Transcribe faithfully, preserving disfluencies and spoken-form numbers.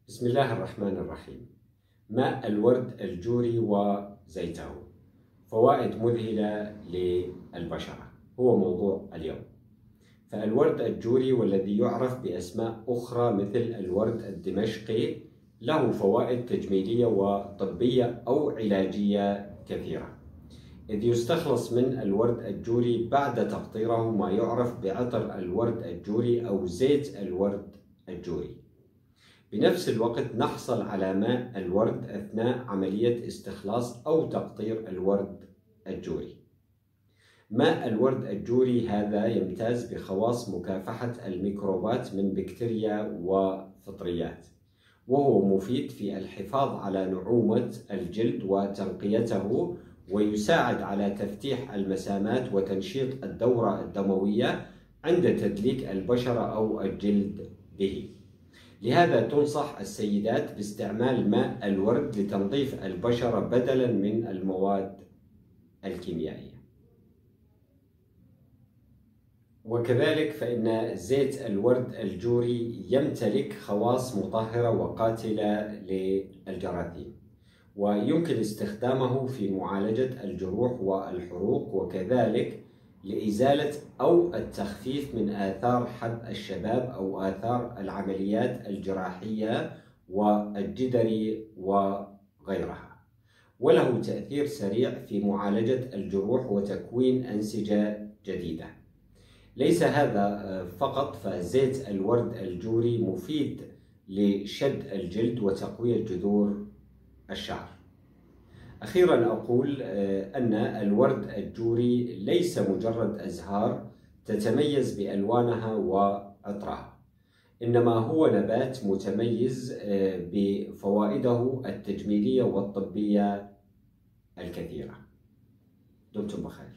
بسم الله الرحمن الرحيم. ماء الورد الجوري وزيته، فوائد مذهلة للبشرة هو موضوع اليوم. فالورد الجوري والذي يعرف بأسماء أخرى مثل الورد الدمشقي له فوائد تجميلية وطبية أو علاجية كثيرة، إذ يستخلص من الورد الجوري بعد تقطيره ما يعرف بعطر الورد الجوري أو زيت الورد الجوري. بنفس الوقت نحصل على ماء الورد أثناء عملية استخلاص أو تقطير الورد الجوري. ماء الورد الجوري هذا يمتاز بخواص مكافحة الميكروبات من بكتيريا وفطريات، وهو مفيد في الحفاظ على نعومة الجلد وتنقيته، ويساعد على تفتيح المسامات وتنشيط الدورة الدموية عند تدليك البشرة أو الجلد به. لهذا تنصح السيدات باستعمال ماء الورد لتنظيف البشرة بدلاً من المواد الكيميائية. وكذلك فإن زيت الورد الجوري يمتلك خواص مطهرة وقاتلة للجراثيم، ويمكن استخدامه في معالجة الجروح والحروق، وكذلك لإزالة أو التخفيف من آثار حب الشباب أو آثار العمليات الجراحية والجدري وغيرها، وله تأثير سريع في معالجة الجروح وتكوين أنسجة جديدة. ليس هذا فقط، فزيت الورد الجوري مفيد لشد الجلد وتقوية جذور الشعر. أخيرا أقول أن الورد الجوري ليس مجرد أزهار تتميز بألوانها وعطرها، إنما هو نبات متميز بفوائده التجميلية والطبية الكثيرة. دمتم بخير.